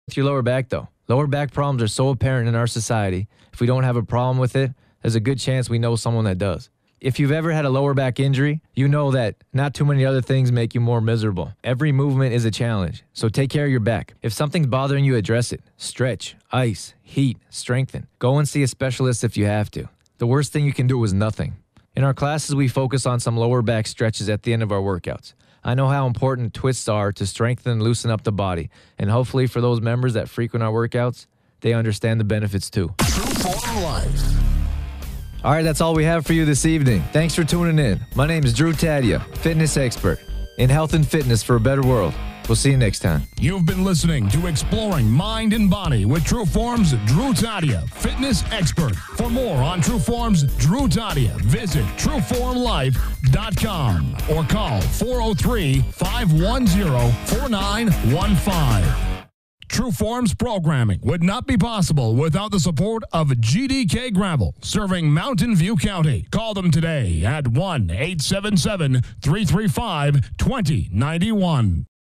Your lower back, though. Lower back problems are so apparent in our society. If we don't have a problem with it, there's a good chance we know someone that does. If you've ever had a lower back injury, you know that not too many other things make you more miserable. Every movement is a challenge, so take care of your back. If something's bothering you, address it. Stretch, ice, heat, strengthen. Go and see a specialist if you have to. The worst thing you can do is nothing. In our classes, we focus on some lower back stretches at the end of our workouts. I know how important twists are to strengthen and loosen up the body, and hopefully for those members that frequent our workouts, they understand the benefits too. True Form Life. All right, that's all we have for you this evening. Thanks for tuning in. My name is Drew Tadia, fitness expert in health and fitness for a better world. We'll see you next time. You've been listening to Exploring Mind and Body with True Form's Drew Tadia, fitness expert. For more on True Form's Drew Tadia, visit TrueFormLife.com or call 403-510-4915. True Form's programming would not be possible without the support of GDK Gravel, serving Mountain View County. Call them today at 1-877-335-2091.